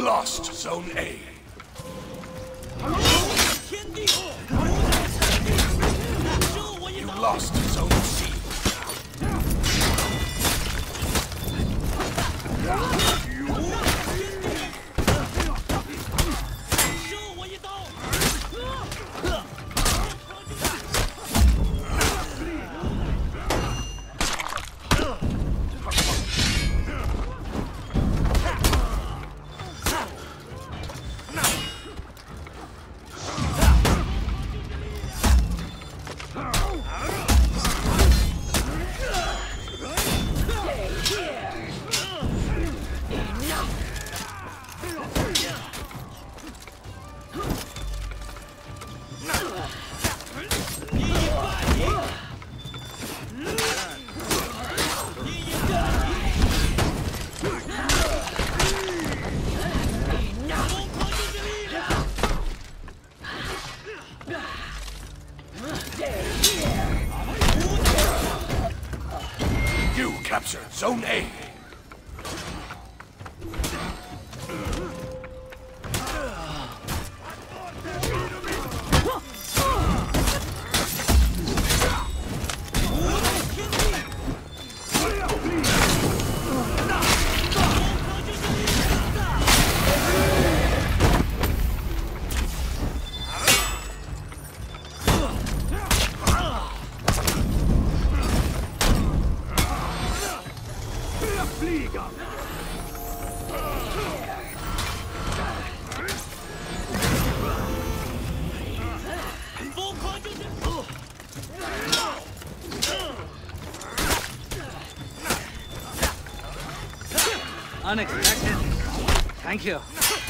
lost Zone A. You lost Zone C. You captured Zone A. Unexpected. Thank you.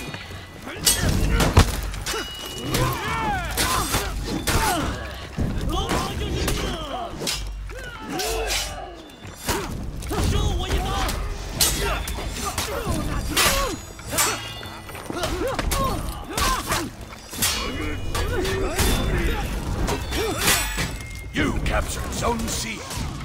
You captured Zone C.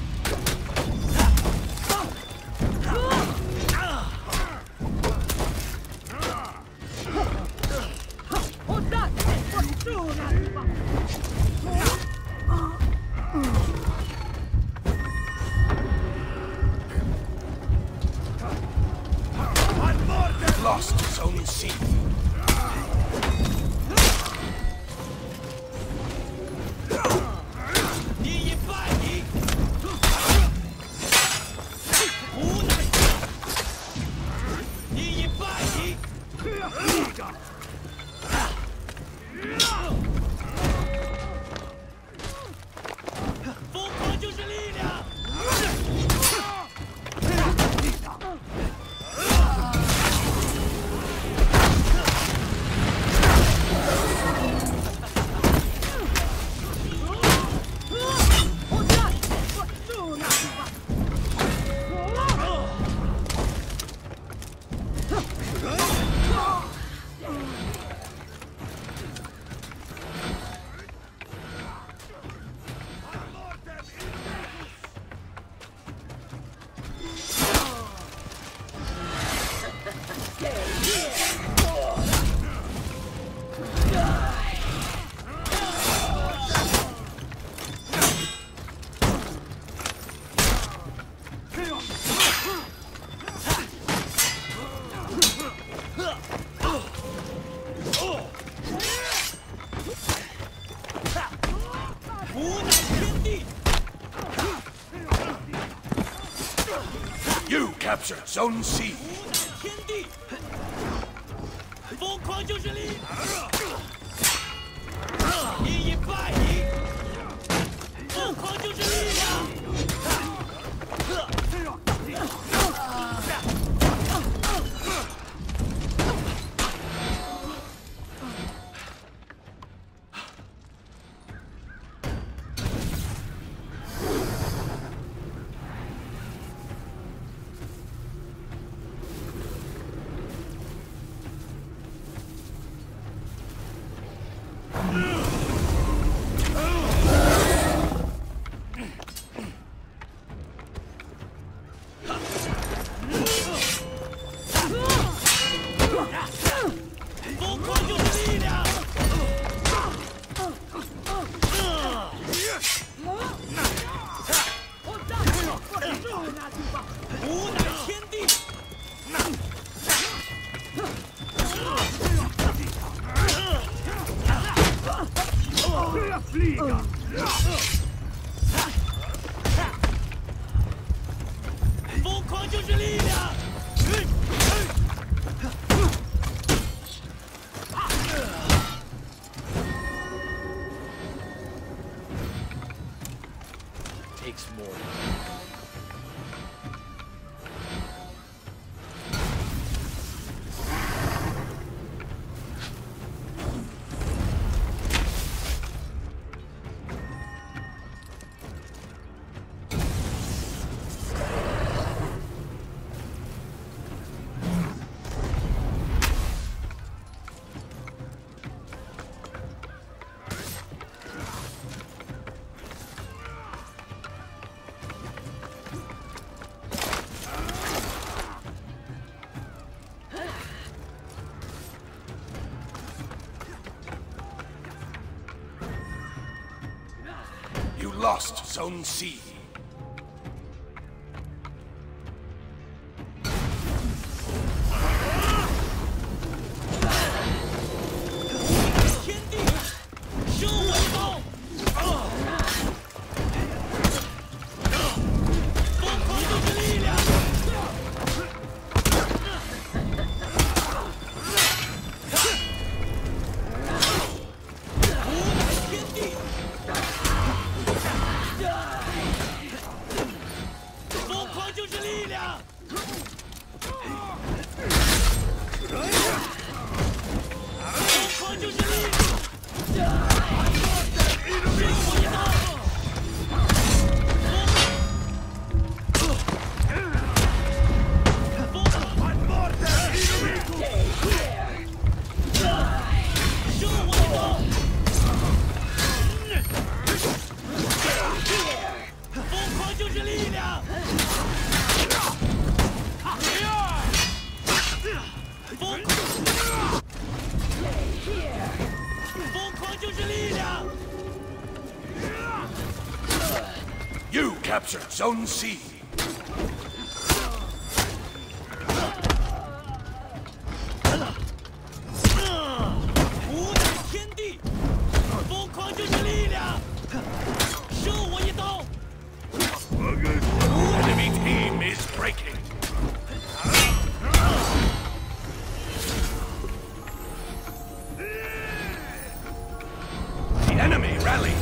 Lost Zone C. You captured Zone C. 疯狂就是力，一一败一，疯狂就是力量。 疯狂就是力量。无乃天地。疯狂就是力量。 Takes more. You lost Zone C. 天地，收我一刀！疯狂就是力量！无乃天地！疯狂就是力量！疯狂就是力量！ You captured Zone C. 无乃天地，疯狂就是力量！收我一刀！ Enemy team is breaking. The enemy rally.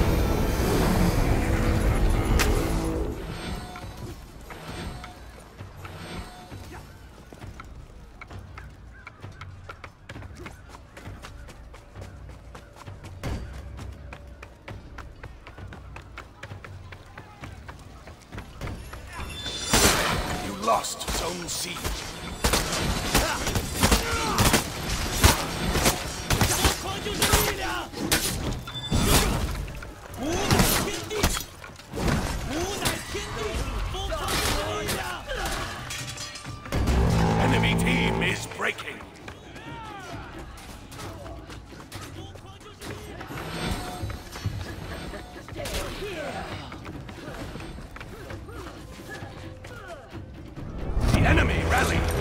Lost Zone C. 疯狂就是力量！无乃天地，无乃天地，疯狂就是力量！ Enemy team is breaking. 疯狂就是力量！ The enemy rally.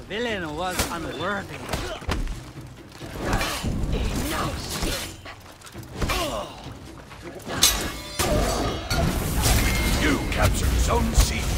villain was unworthy. You captured Zone C.